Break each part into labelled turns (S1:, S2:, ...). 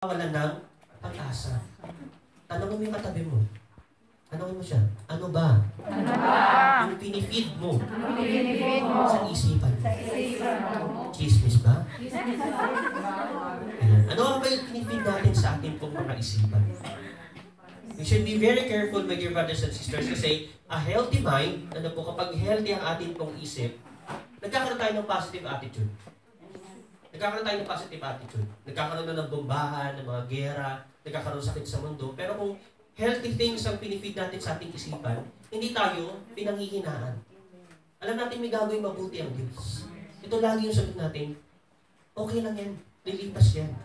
S1: wala ng pag-asa. Tanongin mo yung katabi mo. Tanongin mo siya, ano ba?
S2: Ano ba?
S1: Yung pinifeed mo
S2: Yung pinifeed mo
S1: sa isipan mo.
S2: sa isipan mo.
S1: Chismis ba?
S2: Chismis ba?
S1: Ayan. Ano ba yung pinifeed natin sa ating pong mga isipan? We should be very careful, my dear brothers and sisters, kasi a healthy mind, ano po, kapag healthy ang ating pong isip, nagkakaroon tayo ng positive attitude. Nagkakaroon tayo ng positive attitude. Nagkakaroon na ng bombahan, ng mga gera, nagkakaroon sakit sa mundo. Pero kung healthy things ang pinifeed natin sa ating isipan, hindi tayo pinanghihinaan. Alam natin may gagawin mabuti ang Diyos. Ito lagi yung sagot natin, okay lang yan, lilipas yan.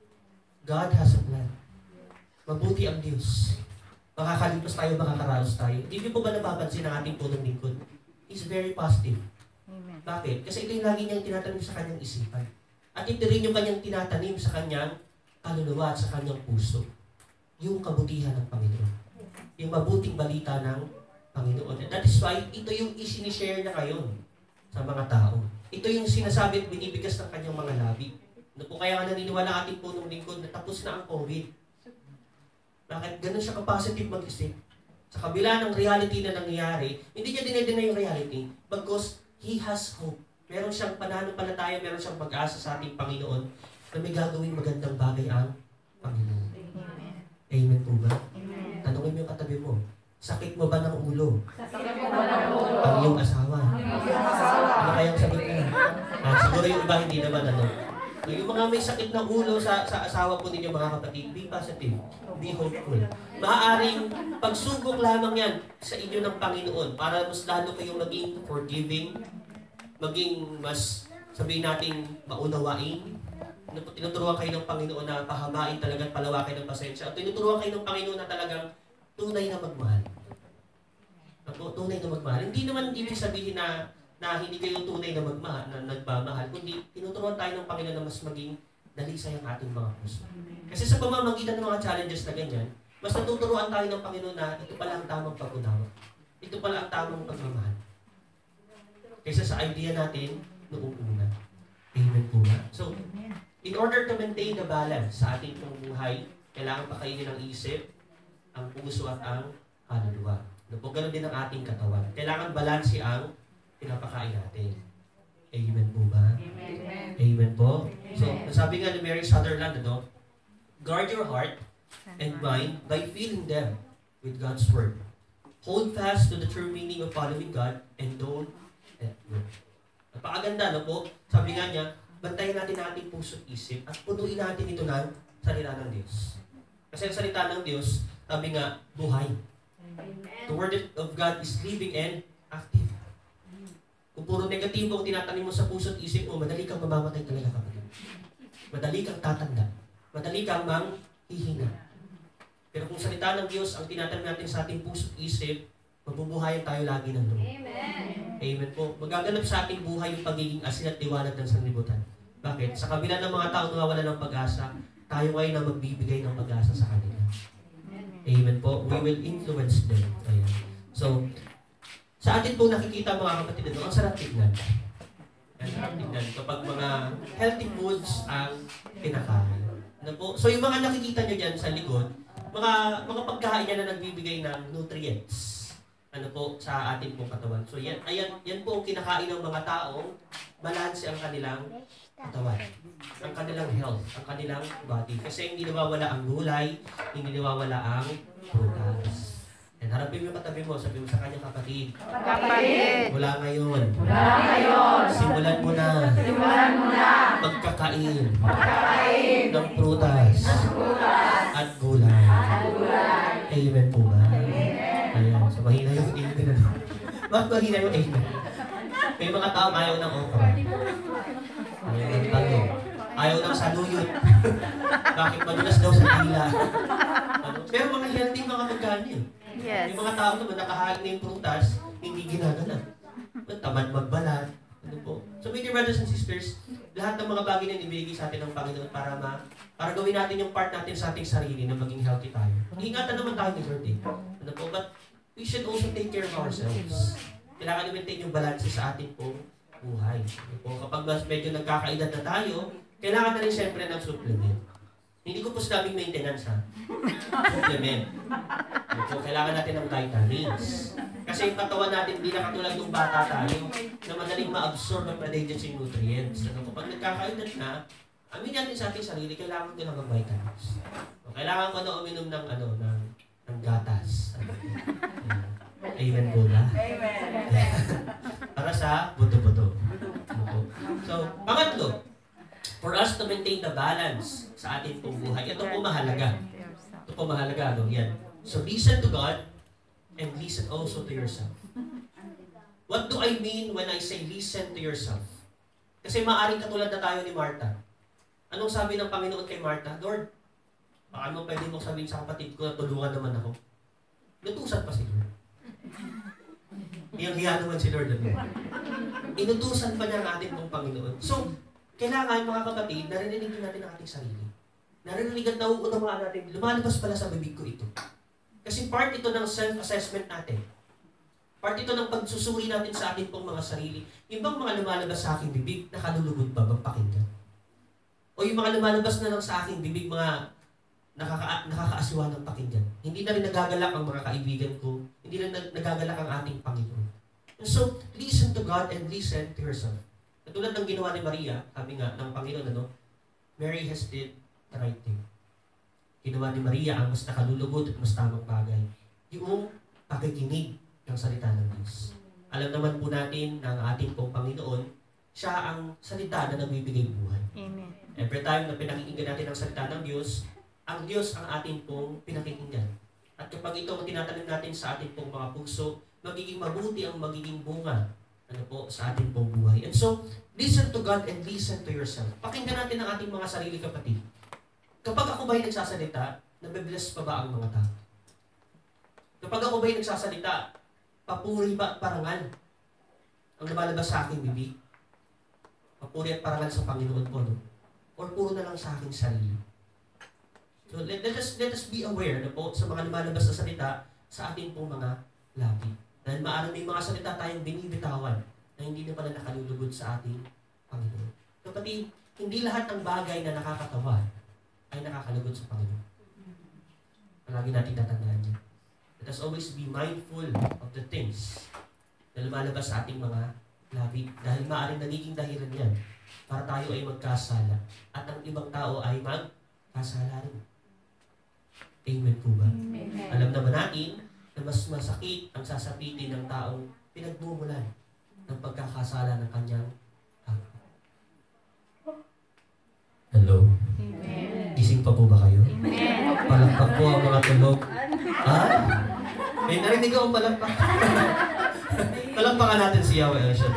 S1: God has a plan. Mabuti ang Diyos. Makakalipas tayo, makakaraos tayo. Hindi niyo po ba napapansin ang ating punong lingkod? He's very positive.
S2: Amen.
S1: Bakit? Kasi ito yung lagi niyang tinatanim sa kanyang isipan. At ito rin yung kanyang tinatanim sa kanyang kaluluwa at sa kanyang puso. Yung kabutihan ng Panginoon. Yung mabuting balita ng Panginoon. And that is why ito yung isinishare niya ngayon sa mga tao. Ito yung sinasabi at binibigas ng kanyang mga labi. Ano po kaya nga naniniwala ang ating punong lingkod na tapos na ang COVID? Bakit? Ganun siya ka-positive mag-isip. Sa kabila ng reality na nangyayari, hindi niya dinedeny yung reality because he has hope. Meron siyang pananampalataya, meron siyang pag-asa sa ating Panginoon na may gagawin magandang bagay ang Panginoon. Amen po ba?
S2: Amen.
S1: Tanungin mo yung katabi mo, sakit mo ba ng ulo?
S2: Sakit mo ba ng ulo?
S1: Ang iyong asawa?
S2: Ang iyong asawa?
S1: Ano kayang sagot niya? Siguro yung iba hindi naman ano. Yung mga may sakit ng ulo sa asawa po ninyo mga kapatid, be positive, be hopeful. Maaaring pagsubok lamang yan sa inyo ng Panginoon para mas lalo kayong maging forgiving, maging mas sabihin natin maunawain. Tinuturuan kayo ng Panginoon na pahabain talagang palawakin ng pasensya. At tinuturuan kayo ng Panginoon na talagang tunay na magmahal. Tunay na magmahal. Hindi naman ibig sabihin na hindi kayo tunay na magmahal, na nagmamahal, kundi tinuturuan tayo ng Panginoon na mas maging dalisay ang ating mga puso. Kasi sa pamamagitan ng mga challenges na ganyan, mas natuturuan tayo ng Panginoon na ito pala ang tamang pag-unawa. Ito pala ang tamang pagmamahal. Kaysa sa idea natin noong una. Amen po ba? So, in order to maintain the balance sa ating buhay, kailangan pakainin ang isip, ang puso at ang kaluluwa. Ganun din ang ating katawan. Kailangan balanse ang pinapakain natin. Amen po ba?
S2: Amen.
S1: Amen po? So, sabi nga ni Mary Sutherland, guard your heart and mind by filling them with God's Word. Hold fast to the true meaning of following God and don't let go. Napakaganda, po? Sabi nga niya, bantayan natin ang ating puso at isip at punuin natin ito ng salita ng Diyos. Kasi ang salita ng Diyos, sabi nga, buhay. The Word of God is living and active. Kung puro negatibo ang tinatanim mo sa puso at isip mo, madali kang mamamatay talaga, kapatid. Madali kang tatanda. Madali kang manghihina. Pero kung salita ng Diyos ang tinatanim natin sa ating puso at isip, mabubuhayan tayo lagi ng loob.
S2: Amen.
S1: Amen po. Magaganap sa ating buhay yung pagiging asin at liwanag ng sanlibutan. Bakit? Sa kabila ng mga tao nawawala ng pag-asa, tayo ngayon na magbibigay ng pag-asa sa kanila. Amen po. We will influence them. Ayan. So, sa atin po nakikita mga kapatid, ang sarap tignan. Ang sarap tignan kapag mga healthy foods ang kinakain. Ano po? So yung mga nakikita nyo dyan sa likod, mga pagkain yan na nagbibigay ng nutrients. Ano po, sa ating pong katawan. So yan po ang kinakain ng mga taong balanse ang kanilang katawan. Ang kanilang health, ang kanilang body. Kasi hindi nawawala ang gulay, hindi nawawala ang prutas. And harapin mo yung katabi mo, sabi mo sa kanyang kapatid.
S2: Kapatid.
S1: Mula ngayon.
S2: Mula ngayon.
S1: Simulan mo na.
S2: Simulan mo na.
S1: Magkakain.
S2: Magkakain.
S1: Ng prutas.
S2: Ng prutas.
S1: At gulay.
S2: At gulay.
S1: Amen po ba?
S2: Amen.
S1: Ayan. So mahina yung amen. Bakit mahina yung amen? May mga tao ayaw ng okra. Ayaw ng talo. Ayaw ng saluyot. Bakit madulas daw sa dila? Pero mga healthy mga pagkain yun.
S2: Yes.
S1: Yung mga tao naman nakahain na yung prutas, hindi ginagana. Tamad magbalat. Ano po? So, my dear brothers and sisters, lahat ng mga bagay na ibigay sa atin ng Panginoon para gawin natin yung part natin sa ating sarili na maging healthy tayo. Ingatan naman tayo ni Lord eh. Ano po? But we should also take care of ourselves. Kailangan i-maintain yung balance sa ating pong buhay. Ano po? Kapag mas medyo nagkakaedad na tayo, kailangan na rin siyempre ng supplement. Hindi ko po sinabing maintenance, ha? Supplement. So, kailangan natin ng vitamins. Kasi yung katawan natin, hindi na katulad ng bata tayo na madaling ma-absorb ng predating nutrients. Ano po, pag nagkakaedad na, amin natin sa ating sarili, kailangan ko ng vitamins. So, kailangan ko na uminom ng gatas. Amen po na. Para sa buto-buto. So, pangatlo, for us to maintain the balance sa ating pong buhay, ito po mahalaga. Ito po mahalaga, no? Yan. So, listen to God and listen also to yourself. What do I mean when I say listen to yourself? Kasi maaaring katulad na tayo ni Martha. Anong sabi ng Panginoon kay Martha? Lord, baka mo pwede mong sabihin sa kapatid ko na tulungan naman ako. Inutusan pa si Lord. Iyang-hiya naman si Lord. Inutusan pa niya ang ating pong Panginoon. So, kailangan mga kapatid, narinig natin ang ating sarili. Narinig at nauunawaan natin, lumalabas pala sa bibig ko ito. Kasi part ito ng self-assessment natin. Part ito ng pagsusuri natin sa ating pong mga sarili. Yung bang mga lumalabas sa aking bibig, nakalulugod ba bang pakinggan? O yung mga lumalabas na lang sa aking bibig, mga nakakaasiwa ng pakinggan. Hindi na rin nagagalak ang mga kaibigan ko. Hindi na nagagalak ang ating Panginoon. And so, listen to God and listen to yourself. Katulad ng ginawa ni Maria, sabi nga ng Panginoon, Mary has did the right thing. Ginawa ni Maria ang mas nakalulugod at mas tamang bagay. Yung pakikinig ng salita ng Diyos. Alam naman po natin na ang ating pong Panginoon, siya ang salita na nagbibigay buhay.
S3: Amen.
S1: Every time na pinakikinggan natin ang salita ng Diyos, ang Diyos ang ating pong pinakikinggan. At kapag ito ang tinatanim natin sa ating pong mga puso, magiging mabuti ang magiging bunga sa ating pong buhay. And so, listen to God and listen to yourself. Pakinggan natin ang ating mga sarili kapatid. Kapag ako ba'y nagsasalita, nabibless pa ba ang mga tao? Kapag ako ba'y nagsasalita, papuri ba at parangal ang lumalabas sa aking bibig? Papuri at parangal sa Panginoon po, no? Or puro na lang sa aking sarili? So let us be aware na po sa mga lumalabas na salita sa ating pong mga labi. Dahil maaaring may mga salita tayong binibitawan na hindi na pala nakalulugod sa ating Panginoon. Kapatid, hindi lahat ng bagay na nakakatawa ay nakakalugod sa Panginoon. Palagi natin tatandaan niya. Let us always be mindful of the things na lumalabas sa ating mga labi. Dahil maaaring nagiging dahilan yan para tayo ay magkasala at ang ibang tao ay magkasala rin. Amen po ba?
S3: Amen.
S1: Alam naman natin na mas masakit ang sasapitin ng taong pinagmumulan ng pagkakasala ng kanyang kapwa. Hello?
S3: Amen.
S1: Gising pa po ba kayo?
S3: Amen.
S1: Palakpak po ang mga tulog. Ha? May narinig akong palakpak. Palakpakan natin si Yahweh. So,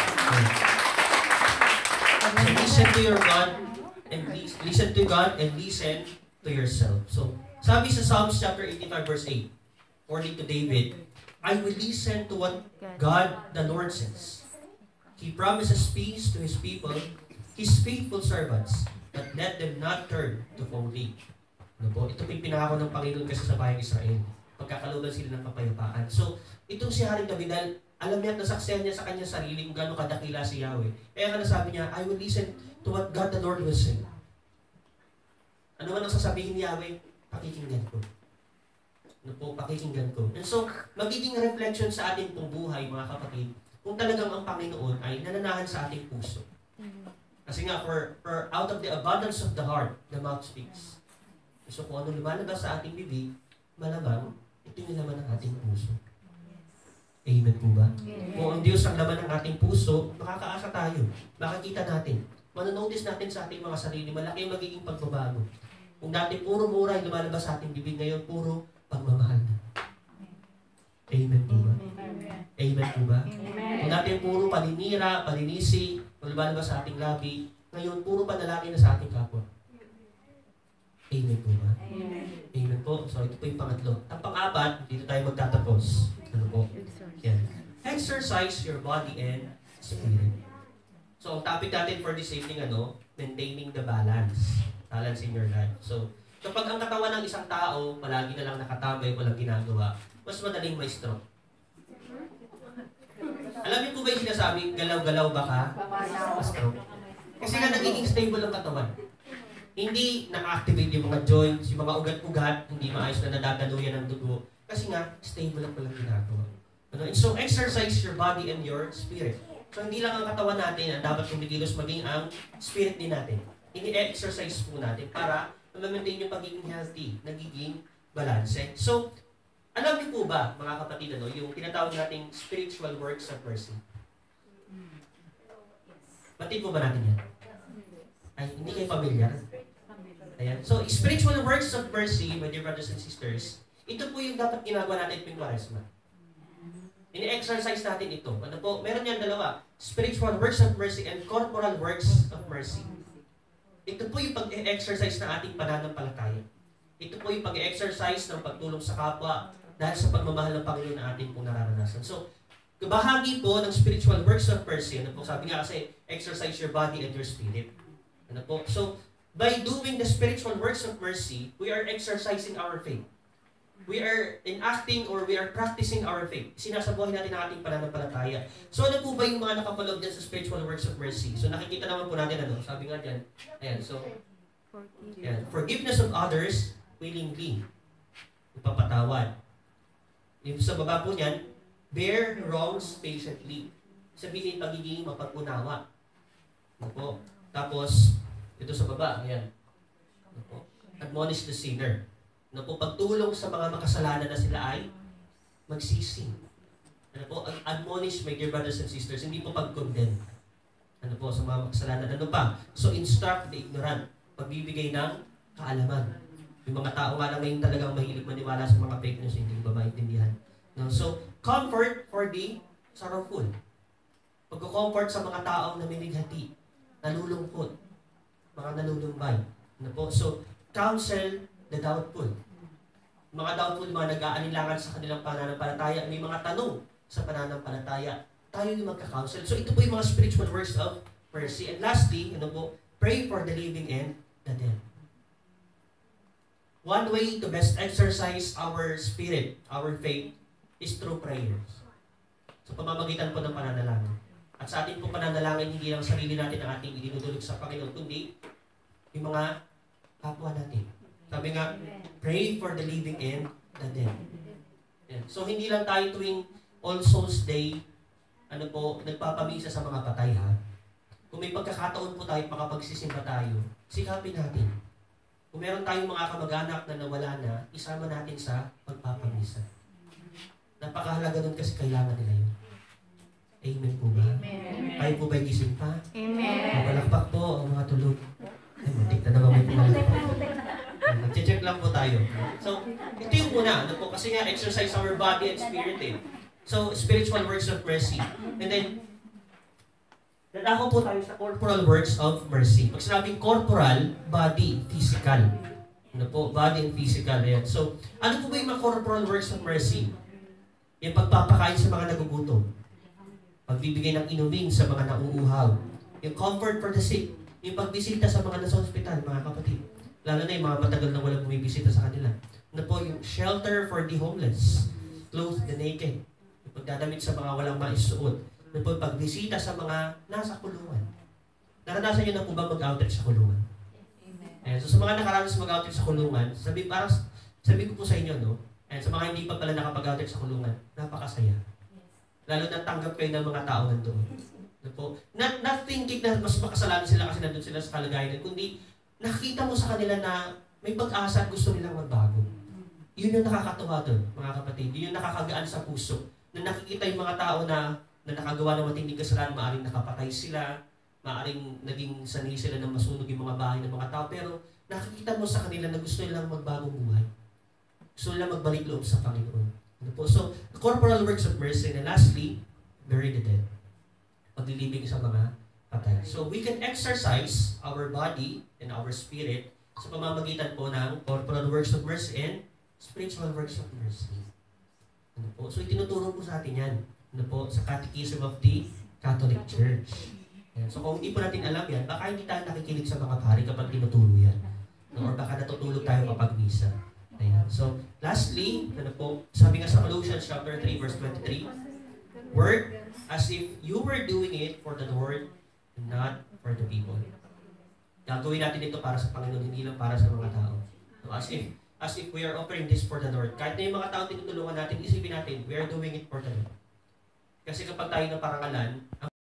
S1: listen to your God and listen to God and listen to yourself. So, sabi sa Psalms chapter 85 verse 8, according to David, I will listen to what God the Lord says. He promises peace to His people, His faithful servants, but let them not turn to folly. Ano po? Ito po yung pinangako ng Panginoon kasi sa bayang Israel. Pagkakalooban sila ng kapayapaan. So, itong si Haring David, alam niya at nasaksihan niya sa kanyang sarili kung gaano kadakila si Yahweh. Kaya nga nasabi niya, I will listen to what God the Lord will say. Ano man ang sasabihin ni Yahweh? Pakikinggan ko. Ano po? Pakikinggan ko. And so, magiging reflection sa ating pong buhay, mga kapatid, kung talagang ang Panginoon ay nananahan sa ating puso. Kasi nga, for out of the abundance of the heart, the mouth speaks. So, kung ano lumalabas sa ating bibig, malamang, ito yung laman ng ating puso. Amen po ba? Kung ang Diyos ang laman ng ating puso, makakaasa tayo. Makikita natin. Manonotice natin sa ating mga sarili, malaki ang magiging pagbabago. Kung dati puro mura ay lumalabas sa ating bibig, ngayon puro pagmamahal na. Amen po ba? Amen po ba? Kung dati puro paninira, paninisi, lumalabas sa ating labi, ngayon puro panalangin na sa ating kapwa. Amen po ba? Amen po. So ito po yung pangatlo. Ang pang-apat, dito tayo magtatapos. Ano po? Yan. Exercise your body and spirit. So ang topic natin for this evening, maintaining the balance. Balance in your life. So, kapag ang katawan ng isang tao, palagi na lang nakatambay, walang ginagawa, mas madaling may stroke. Alam niyo po ba yung sinasabi, galaw-galaw ba ka? Stroke. Kasi nga nagiging stable ang katawan. hindi na-activate yung mga joints, yung mga ugat-ugat, hindi maayos na nadadaluyan ng dugo. Kasi nga, stable ang palang ginagawa. Ano? And so, exercise your body and your spirit. So, hindi lang ang katawan natin ang dapat kumikilos, maging ang spirit din natin. Ini-exercise po natin para ma-maintain yung pagiging healthy, nagiging balance. So, alam niyo po ba, mga kapatid, yung tinatawag nating spiritual works of mercy? Batid po ba natin yan? Ay, hindi kayo familiar? Ayan. So, spiritual works of mercy, my dear brothers and sisters, ito po yung dapat ginagawa natin tuwing Kwaresma. Ini-exercise natin ito. Ano po? Meron yan dalawa. Spiritual works of mercy and corporal works of mercy. Ito po yung pag-exercise ng ating pananampalataya. Ito po yung pag-exercise ng pagtulong sa kapwa dahil sa pagmamahal ng Panginoon na ating pong nararanasan. So, bahagi po ng spiritual works of mercy, ano po, sabi nga kasi, exercise your body and your spirit. Ano po? So, by doing the spiritual works of mercy, we are exercising our faith. We are enacting or we are practicing our faith. Sinasabuhay natin ang ating pananampalataya. So, ano po ba yung mga nakapaloob dyan sa spiritual works of mercy? So, nakikita naman po natin, sabi nga dyan, ayan, so, ayan, forgiveness of others willingly. Ipapatawad. Yung sa baba po niyan, bear wrongs patiently. Sabihin, pagiging mapag-unawa. Ano po? Tapos, ito sa baba, ayan. Ano po? Admonish the sinner. Ano po? Pagtulong sa mga makasalanan na sila ay magsisi. Ano po? Admonish, my dear brothers and sisters, hindi po pag-condemn. Ano po? Sa mga makasalanan. Ano pa? So, instruct the ignorant. Pagbibigay ng kaalaman. Yung mga tao nga lang ngayon talagang mahilig maniwala sa mga fake news, hindi ba maintindihan. No? So, comfort for the sorrowful. Pagko-comfort sa mga taong namimighati, nalulungkot, mga nalulumbay. Ano po? So, counsel the doubtful. Mga doubtful, mga nag-aanilangan sa kanilang pananampalataya, may mga tanong sa pananampalataya, tayo yung magka-counsel. So, ito po yung mga spiritual works of mercy. And lastly, ano po? Pray for the living and the dead. One way to best exercise our spirit, our faith, is through prayers. So, pamamagitan po ng pananalangin. At sa ating pong pananalangin, hindi lang sarili natin ang ating idinudulog sa Panginoon, kundi yung mga kapwa natin. Sabi nga, pray for the living and the dead. Yan. So, hindi lang tayo tuwing All Souls Day, nagpapamisa sa mga patay, ha? Kung may pagkakataon po tayo, makapagsisimba tayo, sikapin natin. Kung meron tayong mga kamag-anak na nawala na, isama natin sa pagpapamisa. Napakahalaga nun kasi kailangan nila yun. Amen po ba?
S2: Amen.
S1: Kayo po ba'y gising pa?
S2: Amen.
S1: Mapalakpak po ang mga tulog. Ay, matik na naman may pumalakpak. Nag-check lang po tayo. So, ito yung una. Ano po? Kasi nga, exercise our body and spirit eh. So, spiritual works of mercy. And then, dadako po tayo sa corporal works of mercy. Pag sinabing corporal, body, physical. Ano po? Body and physical. Ayan. So, ano po ba yung mga corporal works of mercy? Yung pagpapakain sa mga nagugutom. Pagbibigay ng inumin sa mga nauuhaw. Yung comfort for the sick. Yung pagbisita sa mga nasa hospital, mga kapatid. Lalo na yung mga matagal na walang bumibisita sa kanila. Ano po yung shelter for the homeless. Clothe the naked. Yung pagdadamit sa mga walang maisuot. Ano po yung pagbisita sa mga nasa kulungan. Naranasan nyo na po ba mag-outreach sa kulungan? Ayan. So sa mga nakaranas mag-outreach sa kulungan, sabi ko po sa inyo, no? And sa mga hindi pa pala nakapag-outreach sa kulungan, napakasaya. Lalo na tanggap kayo ng mga tao nandoon. Not thinking na mas makasalanan sila kasi nandun sila sa kalagayan, kundi nakita mo sa kanila na may pag-asa at gusto nilang magbago. Yun yung nakakatuwa doon, mga kapatid. Yun yung nakakagaan sa puso. Na nakikita yung mga tao na nakagawa ng matinding kasalanan, maaaring nakapatay sila, maaaring naging sanay sila na masunog yung mga bahay ng mga tao, pero nakikita mo sa kanila na gusto nilang magbagong buhay. Gusto nilang magbalik loob sa Panginoon. So, corporal works of mercy. And lastly, bury the dead. Paglilibing sa mga patay. So, we can exercise our body and our spirit sa pamamagitan po ng corporal works of mercy and spiritual works of mercy. Ano po? So, itinuturo po sa atin yan. Ano po? Sa Catechism of the Catholic Church. Ayan. So, kung hindi po natin alam yan, baka hindi tayo nakikinig sa mga pari kapag tinuturo yan. Or baka natutulog tayo kapag misa. Ayan. So, lastly, ano po, sabi nga sa Colossians chapter 3, verse 23, work as if you were doing it for the Lord and not for the people. Gagawin natin ito para sa Panginoon, hindi lang para sa mga tao. So, as if we are offering this for the Lord. Kahit na yung mga tao tinutulungan natin, isipin natin, we are doing it for the Lord. Kasi kapag tayo naparangalan,